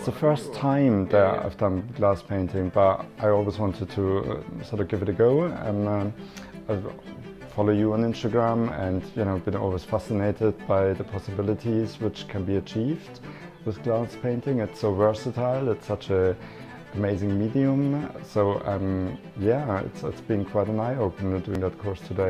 It's the first time that I've done glass painting, but I always wanted to sort of give it a go. And I follow you on Instagram, and been always fascinated by the possibilities which can be achieved with glass painting. It's so versatile. It's such a amazing medium. So yeah, it's been quite an eye-opener doing that course today.